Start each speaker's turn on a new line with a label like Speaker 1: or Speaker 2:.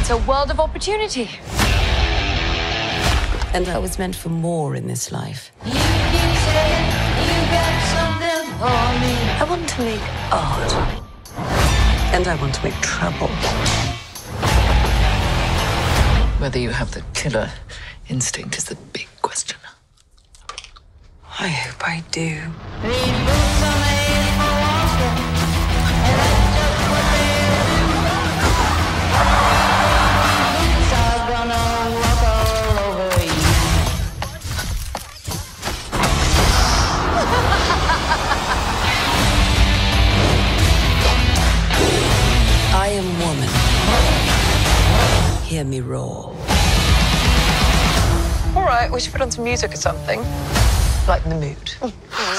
Speaker 1: It's a world of opportunity.
Speaker 2: And I was meant for more in this life.
Speaker 3: You keep saying you got something for me.
Speaker 2: I want to make art. And I want to make trouble.
Speaker 4: Whether you have the killer instinct is the big question.
Speaker 2: I hope I do.
Speaker 3: These boots are made for walking, and that's just what they do. Boots are gonna walk all over you.
Speaker 2: I am woman. Hear me roar.
Speaker 1: All right, we should put on some music or something. Lighten the mood.